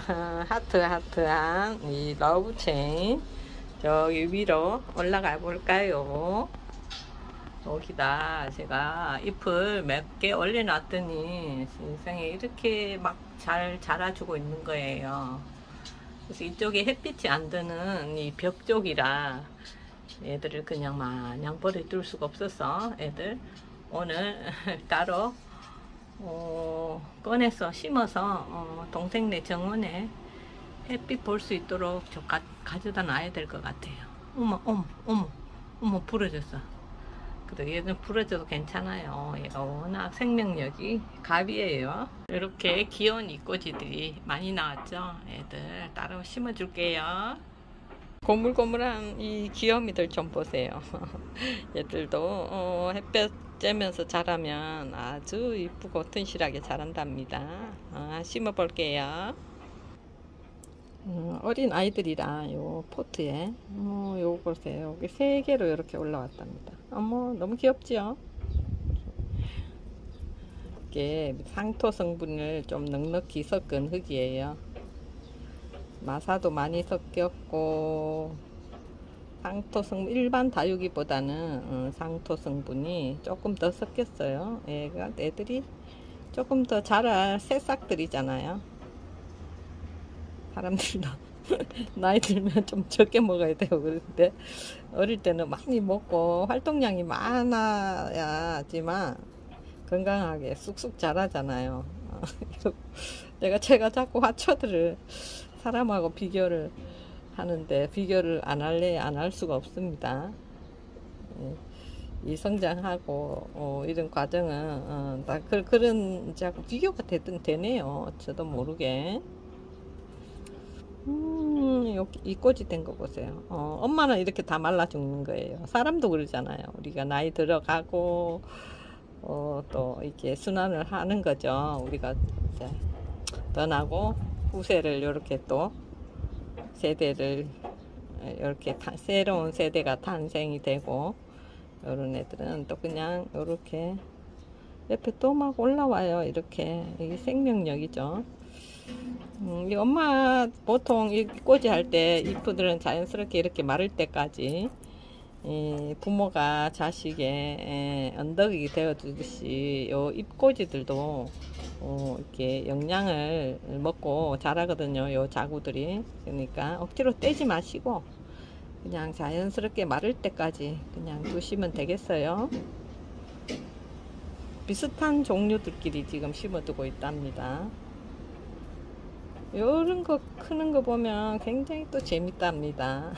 하트한 이 러브체인 저기 위로 올라가 볼까요? 여기다 제가 잎을 몇 개 올려놨더니 세상에 이렇게 막 잘 자라주고 있는 거예요. 그래서 이쪽에 햇빛이 안 드는 이 벽 쪽이라 애들을 그냥 마냥 버려둘 수가 없어서 애들 오늘 따로 꺼내서 심어서 동생네 정원에 햇빛 볼 수 있도록 저 가져다 놔야 될 것 같아요. 어머 부러졌어. 그래도 얘는 부러져도 괜찮아요. 얘가 워낙 생명력이 갑이에요. 이렇게 귀여운 이꼬지들이 많이 나왔죠. 애들 따로 심어줄게요. 고물고물한 이 귀요미들 좀 보세요. 얘들도 햇볕 쬐면서 자라면 아주 이쁘고 튼실하게 자란답니다. 심어볼게요. 어린 아이들이라 요 포트에 요거 보세요. 여기 3개로 이렇게 올라왔답니다. 어머 너무 귀엽지요? 이게 상토 성분을 좀 넉넉히 섞은 흙이에요. 마사도 많이 섞였고 상토 성분 일반 다육이보다는 상토 성분이 조금 더 섞였어요. 애들이 조금 더 자랄 새싹들이잖아요. 사람들도 나이 들면 좀 적게 먹어야 돼요. 그런데 어릴 때는 많이 먹고 활동량이 많아야지만 건강하게 쑥쑥 자라잖아요. 제가 자꾸 화초들을 사람하고 비교를 하는데 비교를 안 할래 안 할 수가 없습니다. 이 성장하고 이런 과정은 다 그런 자꾸 비교가 되네요. 저도 모르게. 이 꽃이 된 거 보세요. 엄마는 이렇게 다 말라 죽는 거예요. 사람도 그러잖아요. 우리가 나이 들어가고 또 이렇게 순환을 하는 거죠. 우리가 이제 떠나고 후세를 이렇게 또 세대를 이렇게 새로운 세대가 탄생이 되고 이런 애들은 또 그냥 이렇게 옆에 또 막 올라와요. 이렇게 이게 생명력이죠. 이 엄마 보통 이 꼬지 할 때 잎들은 자연스럽게 이렇게 마를 때까지 부모가 자식의 언덕이 되어 주듯이 요 잎꼬지들도 이렇게 영양을 먹고 자라거든요. 요 자구들이. 그러니까 억지로 떼지 마시고 그냥 자연스럽게 마를 때까지 그냥 두시면 되겠어요. 비슷한 종류들끼리 지금 심어두고 있답니다. 요런 거 크는 거 보면 굉장히 또 재밌답니다.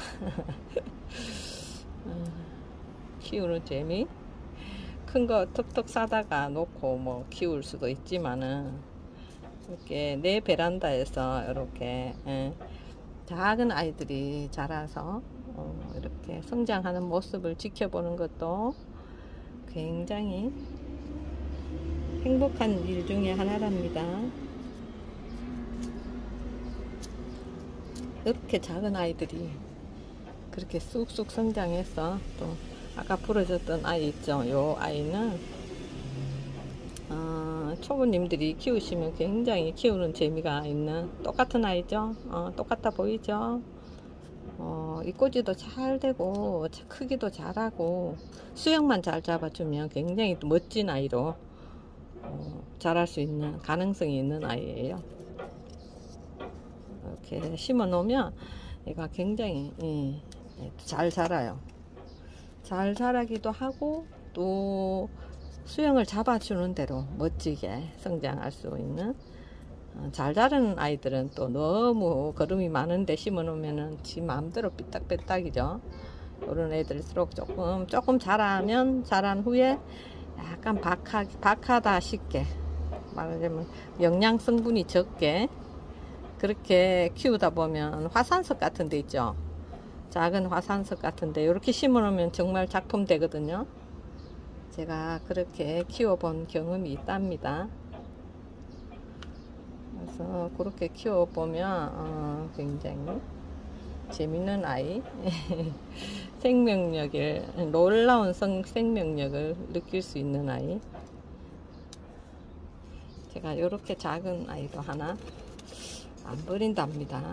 키우는 재미? 큰 거 턱턱 사다가 놓고 뭐 키울 수도 있지만은 이렇게 내 베란다에서 이렇게 작은 아이들이 자라서 이렇게 성장하는 모습을 지켜보는 것도 굉장히 행복한 일 중에 하나랍니다. 이렇게 작은 아이들이 그렇게 쑥쑥 성장해서 또 아까 부러졌던 아이 있죠. 요 아이는 초보님들이 키우시면 굉장히 키우는 재미가 있는 똑같은 아이죠. 똑같아 보이죠. 이 꼬지도 잘 되고 크기도 잘하고 수영만 잘 잡아주면 굉장히 또 멋진 아이로 자랄 수 있는 가능성이 있는 아이예요. 이렇게 심어 놓으면 얘가 굉장히 잘 자라요. 잘 자라기도 하고 또 수영을 잡아주는 대로 멋지게 성장할 수 있는 잘 자라는 아이들은 또 너무 거름이 많은데 심어 놓으면은 지 마음대로 삐딱삐딱이죠. 이런 애들일수록 조금 자라면 자란 후에 약간 박하다 싶게 말하자면 영양 성분이 적게 그렇게 키우다 보면 화산석 같은 데 있죠. 작은 화산석 같은 데 이렇게 심어 놓으면 정말 작품 되거든요. 제가 그렇게 키워본 경험이 있답니다. 그래서 그렇게 키워보면 굉장히 재밌는 아이 생명력을 놀라운 생명력을 느낄 수 있는 아이. 제가 이렇게 작은 아이도 하나 안 버린답니다.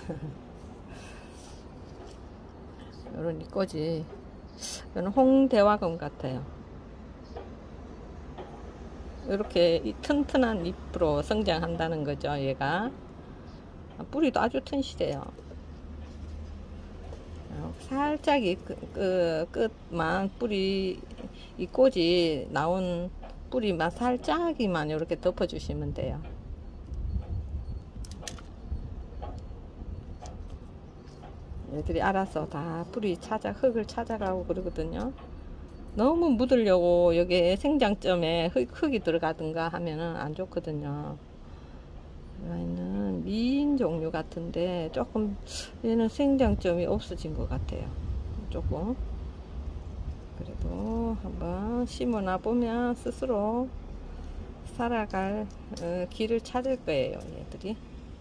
요런 이꼬지, 이건 홍대화금 같아요. 이렇게 이 튼튼한 잎으로 성장한다는 거죠. 얘가 뿌리도 아주 튼실해요. 살짝 이 끝만 뿌리, 이 꽂이 나온 뿌리만 살짝이만 이렇게 덮어주시면 돼요. 얘들이 알아서 다 뿌리 흙을 찾아가고 그러거든요. 너무 묻으려고 여기에 생장점에 흙이 들어가든가 하면은 안 좋거든요. 얘는 미인 종류 같은데 조금 얘는 생장점이 없어진 것 같아요. 조금. 그래도 한번 심어놔 보면 스스로 살아갈 길을 찾을 거예요, 얘들이.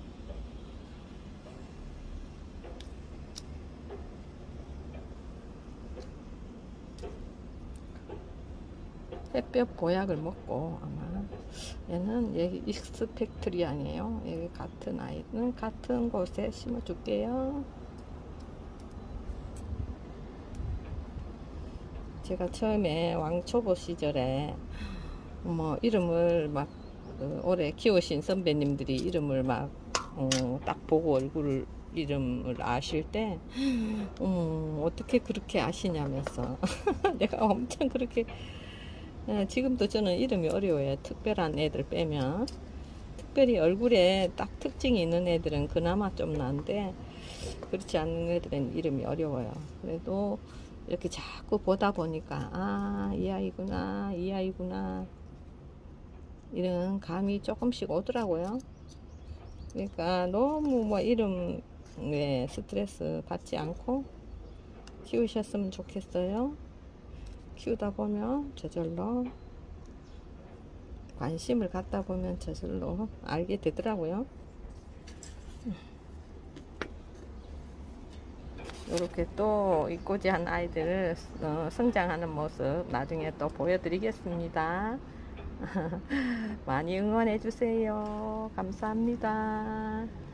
햇볕 보약을 먹고 아마 얘는 여기 익스펙트리아니에요. 여기 같은 아이는 같은 곳에 심어 줄게요. 제가 처음에 왕초보 시절에 뭐 이름을 막 오래 키우신 선배님들이 이름을 막 딱 보고 얼굴 이름을 아실 때 어떻게 그렇게 아시냐면서 내가 엄청 그렇게 지금도 저는 이름이 어려워요. 특별한 애들 빼면. 특별히 얼굴에 딱 특징이 있는 애들은 그나마 좀 나은데 그렇지 않은 애들은 이름이 어려워요. 그래도 이렇게 자꾸 보다 보니까 아, 이 아이구나, 이 아이구나, 이런 감이 조금씩 오더라고요. 그러니까 너무 뭐 이름에 스트레스 받지 않고 키우셨으면 좋겠어요. 키우다 보면 저절로 관심을 갖다 보면 저절로 알게 되더라고요. 이렇게 또 이꼬지한 아이들 성장하는 모습 나중에 또 보여드리겠습니다. 많이 응원해 주세요. 감사합니다.